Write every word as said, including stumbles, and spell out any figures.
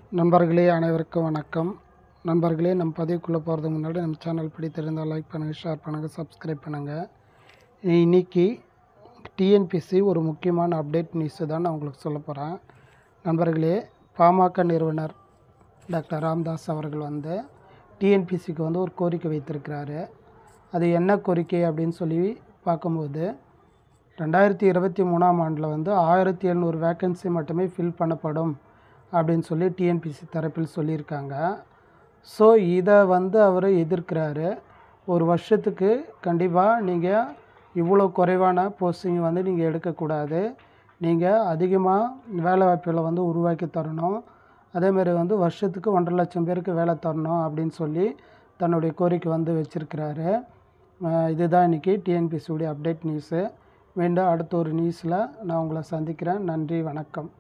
நண்பர்களே அனைவருக்கும் வணக்கம். நண்பர்களே, நம்ம பதிவுக்குள்ளே போகிறதுக்கு முன்னாடி நம்ம சேனல் பிடித்திருந்தால் லைக் பண்ணுங்கள், ஷேர் பண்ணுங்கள், சப்ஸ்கிரைப் பண்ணுங்கள். இன்றைக்கி டிஎன்பிஎஸ்சி ஒரு முக்கியமான அப்டேட் நியூஸு தான் நான் உங்களுக்கு சொல்ல போகிறேன். நண்பர்களே, பாமக நிறுவனர் டாக்டர் ராமதாஸ் அவர்கள் வந்து டிஎன்பிஎஸ்சிக்கு வந்து ஒரு கோரிக்கை வைத்திருக்கிறாரு. அது என்ன கோரிக்கை அப்படின்னு சொல்லி பார்க்கும்போது, ரெண்டாயிரத்தி இருபத்தி மூணாம் ஆண்டில் வந்து ஆயிரத்தி எழுநூறு வேக்கன்சி மட்டுமே ஃபில் பண்ணப்படும் அப்படின்னு சொல்லி டிஎன்பிஎஸ்சி தரப்பில் சொல்லியிருக்காங்க. ஸோ இதை வந்து அவர் எதிர்க்கிறாரு. ஒரு வருஷத்துக்கு கண்டிப்பாக நீங்கள் இவ்வளோ குறைவான போஸ்டிங் வந்து நீங்கள் எடுக்கக்கூடாது. நீங்கள் அதிகமாக வேலை வாய்ப்புகளை வந்து உருவாக்கி தரணும். அதேமாதிரி வந்து வருஷத்துக்கு ஒன்றரை லட்சம் பேருக்கு வேலை தரணும் அப்படின்னு சொல்லி தன்னுடைய கோரிக்கை வந்து வச்சுருக்கிறாரு. இதுதான் இன்றைக்கி டிஎன்பிஎஸ்சியுடைய அப்டேட் நியூஸு. மீண்டும் அடுத்த ஒரு நியூஸில் நான் உங்களை சந்திக்கிறேன். நன்றி, வணக்கம்.